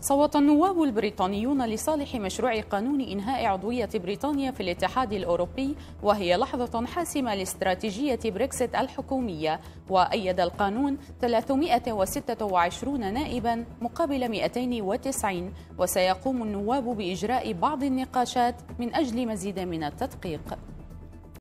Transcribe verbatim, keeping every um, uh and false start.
صوت النواب البريطانيون لصالح مشروع قانون إنهاء عضوية بريطانيا في الاتحاد الأوروبي، وهي لحظة حاسمة لاستراتيجية بريكسيت الحكومية. وأيد القانون ثلاثمائة وستة وعشرين نائبا مقابل مئتين وتسعين، وسيقوم النواب بإجراء بعض النقاشات من أجل مزيد من التدقيق.